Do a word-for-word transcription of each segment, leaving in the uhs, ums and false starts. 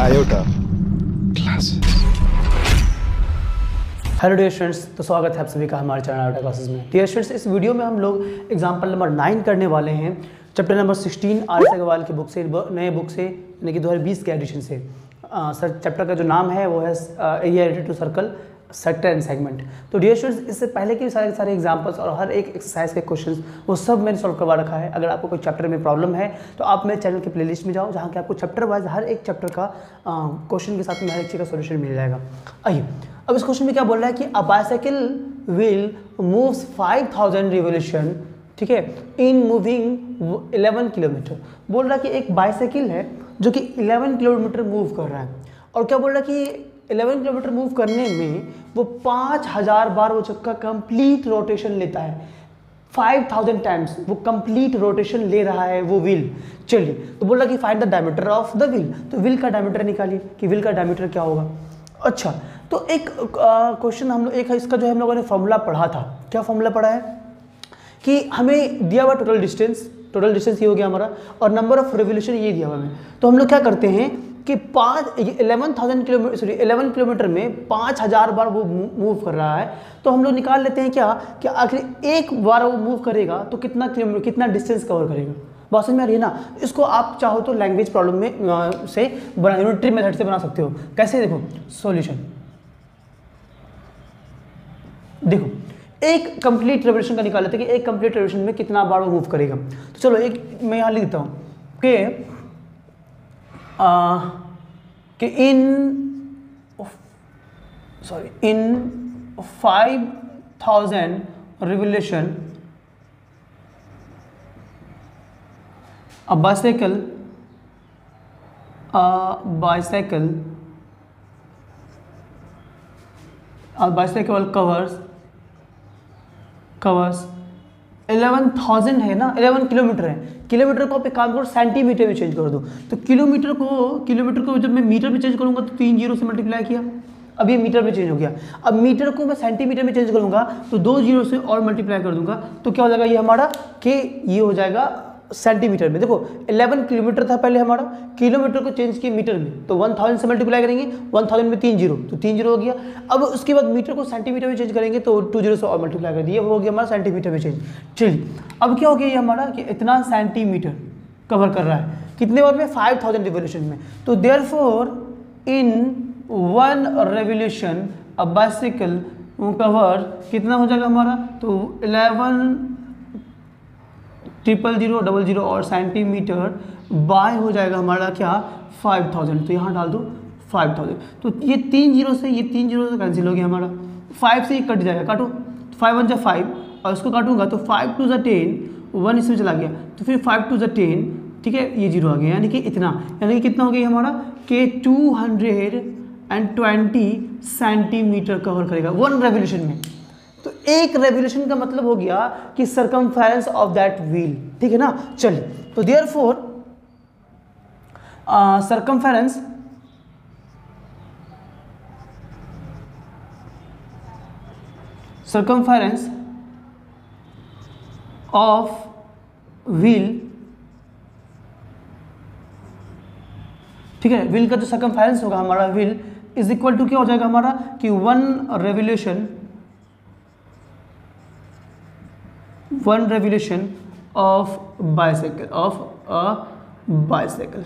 Iota classes. Hello dear students, तो स्वागत है आप सभी का हमारे चैनल आयोटा क्लासेस में। डियर स्टूडेंट्स, इस वीडियो में हम लोग एग्जाम्पल नंबर नाइन करने वाले हैं, chapter number sixteen R S Aggarwal की बुक से, नए बुक से, यानी कि दो हज़ार बीस के एडिशन से। आ, सर चैप्टर का जो नाम है वो है area related to circle, sector and segment. तो डियर स्टूडेंट्स, इससे पहले के सारे सारे एग्जांपल्स और हर एक एक्सरसाइज के क्वेश्चंस वो सब मैंने सॉल्व करवा रखा है। अगर आपको कोई चैप्टर में प्रॉब्लम है तो आप मेरे चैनल के प्लेलिस्ट में जाओ, जहाँ के आपको चैप्टर वाइज हर एक चैप्टर का क्वेश्चन के साथ में हर एक चीज़ का सोल्यूशन मिल जाएगा। आइए, अब इस क्वेश्चन में क्या बोल रहा है कि a bicycle wheel moves five thousand revolution, ठीक है, इन मूविंग इलेवन किलोमीटर। बोल रहा है कि एक बाइसाइकिल है जो कि इलेवन किलोमीटर मूव कर रहा है, और क्या बोल रहा है कि इलेवन किलोमीटर मूव करने में वो पाँच हज़ार बार वो चक्का कंप्लीट रोटेशन लेता है। फाइव थाउजेंड टाइम्स वो कंप्लीट रोटेशन ले रहा है वो व्हील। चलिए, तो बोल रहा कि find the diameter of the wheel. तो व्हील का डायमीटर निकालिए कि व्हील का डायमीटर क्या होगा। अच्छा, तो एक क्वेश्चन हम लोग एक इसका जो है हम लोगों ने फॉर्मूला पढ़ा था। क्या फॉर्मूला पढ़ा है कि हमें दिया हुआ टोटल डिस्टेंस, टोटल डिस्टेंस ये हो गया हमारा, और नंबर ऑफ रिवोल्यूशन ये दिया हुआ हमें। तो हम लोग क्या करते हैं कि पाँच eleven thousand kilometre sorry eleven kilometre में पाँच हज़ार बार वो मूव कर रहा है। तो हम लोग निकाल लेते हैं क्या कि आखिर एक बार वो मूव करेगा तो कितना किलोमीटर कितना डिस्टेंस कवर करेगा। बात समझ में आ रही है ना। इसको आप चाहो तो लैंग्वेज प्रॉब्लम में आ, से बना यूनिटरी मेथड से बना सकते हो। कैसे, देखो सॉल्यूशन, देखो एक कंप्लीट रेवोल्यूशन का निकाल लेते हैं कि एक कंप्लीट रेवोल्यूशन में कितना बार वो मूव करेगा। तो चलो एक मैं यहाँ लिख देता हूँ कि कि in sorry in five thousand revolution a bicycle a bicycle a bicycle covers covers eleven thousand है ना, इलेवन किलोमीटर है। किलोमीटर को आप एक काम करो सेंटीमीटर में चेंज कर दो। तो किलोमीटर को किलोमीटर को जब मैं मीटर में चेंज करूंगा तो तीन जीरो से मल्टीप्लाई किया, अब ये मीटर में चेंज हो गया। अब मीटर को मैं सेंटीमीटर में चेंज करूंगा तो दो जीरो से और मल्टीप्लाई कर दूंगा, तो क्या हो जाएगा ये हमारा कि ये हो जाएगा सेंटीमीटर में। देखो इलेवन किलोमीटर था पहले हमारा, किलोमीटर को चेंज किया मीटर में, तो वन थाउजेंड से मल्टीप्लाई करेंगे, वन थाउजेंड में तीन जीरो, तो तीन जीरो हो गया। अब उसके बाद मीटर को सेंटीमीटर में चेंज करेंगे तो टू जीरो से और मल्टीप्लाई कर दिए, हो गया हमारा सेंटीमीटर में चेंज। चलिए, अब क्या हो गया ये हमारा कि इतना सेंटीमीटर कवर कर रहा है कितने बार में, फाइव थाउजेंड रिवोल्यूशन में। तो therefore in one revolution a bicycle cover कितना हो जाएगा हमारा, तो eleven triple zero double zero और सेंटीमीटर बाय हो जाएगा हमारा क्या, फाइव थाउजेंड। तो यहाँ डाल दो फाइव थाउजेंड। तो ये तीन जीरो से ये तीन जीरो से कैंसिल हो गया हमारा, फाइव से ये कट जाएगा, काटो, फाइव वन जा फाइव, और इसको काटूंगा तो फाइव टू ज़ा टेन, वन इसमें चला गया, तो फिर फाइव टू ज़ा टेन, ठीक है, ये जीरो आ गया, यानी कि इतना, यानी कि कितना हो गया हमारा कि two hundred and twenty centimetre cover करेगा वन रेवोल्यूशन में। तो एक रेवोल्यूशन का मतलब हो गया कि सर्कमफेरेंस ऑफ दैट व्हील, ठीक है ना। चलिए, तो therefore circumference circumference of wheel, ठीक है, व्हील का जो सर्कमफेरेंस होगा हमारा व्हील इज इक्वल टू क्या हो जाएगा हमारा कि one revolution one revolution of bicycle of a bicycle.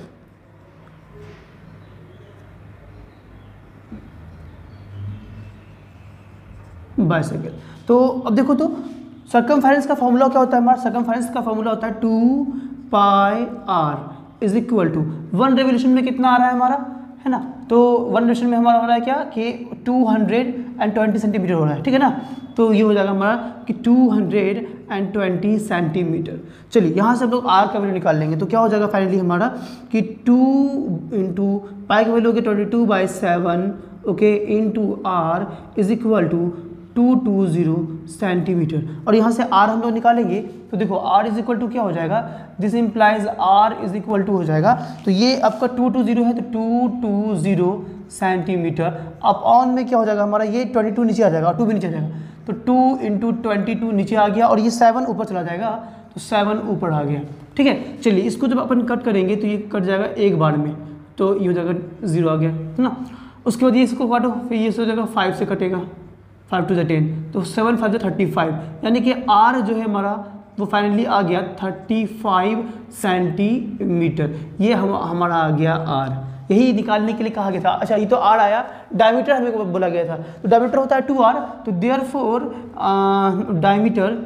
Bicycle तो अब देखो, तो सर्कमफेरेंस का फॉर्मूला क्या होता है हमारा, सर्कमफेरेंस का फॉर्मूला होता है two pi r is equal to one revolution में कितना आ रहा है हमारा, है ना। तो वन रेवोल्यूशन में हमारा हो रहा है क्या कि two hundred and twenty centimetre हो रहा है, ठीक है ना। तो ये हो जाएगा हमारा कि two hundred and twenty centimetre. चलिए, यहाँ से हम लोग आर का वैल्यू निकाल लेंगे, तो क्या हो जाएगा फाइनली हमारा कि टू इंटू पाई का वैल्यू हो गया twenty two by seven, okay, into r is equal to two two zero centimetre. और यहाँ से आर हम लोग निकालेंगे तो देखो आर इज इक्वल टू क्या हो जाएगा, this implies r is equal to हो जाएगा, तो ये आपका टू टू जीरो है तो two two zero centimetre. Upon में क्या हो जाएगा हमारा, ये ट्वेंटी टू नीचे आ जाएगा और टू भी नीचे आ जाएगा, तो टू इंटू ट्वेंटी टू नीचे आ गया और ये सेवन ऊपर चला जाएगा, तो सेवन ऊपर आ गया, ठीक है। चलिए, इसको जब अपन कट करेंगे तो ये कट जाएगा एक बार में, तो ये हो जाएगा ज़ीरो आ गया, है ना। उसके बाद ये इसको काटो, फिर ये हो जाएगा फाइव से कटेगा, फाइव टू द टेन, तो सेवन फाइव से थर्टी फाइव, यानी कि आर जो है हमारा वो फाइनली आ गया थर्टी फाइव सेंटीमीटर। ये हम हमारा आ गया आर, यही निकालने के लिए कहा गया था। अच्छा ये तो आर आया, डायमीटर हमें बोला गया था, तो डायमीटर होता है टू आर, तो therefore diameter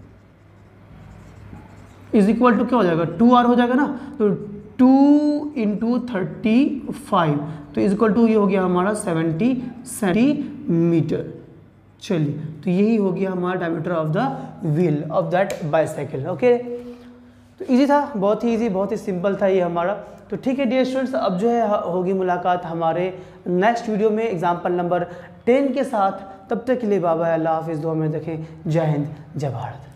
is equal to क्या हो जाएगा, टू आर हो जाएगा ना, तो टू इंटू थर्टी फाइव, तो इज इक्वल टू ये हो गया हमारा सेवेंटी सेंटीमीटर। चलिए, तो यही हो गया हमारा diameter of the wheel of that bicycle. Okay, तो इजी था, बहुत ही इजी, बहुत ही सिंपल था ये हमारा। तो ठीक है डियर स्टूडेंट्स, अब जो है होगी मुलाकात हमारे नेक्स्ट वीडियो में एग्जाम्पल नंबर टेन के साथ। तब तक के लिए बाबा, अल्लाह हाफिज़, दुआ में देखें। जय हिंद, जय भारत।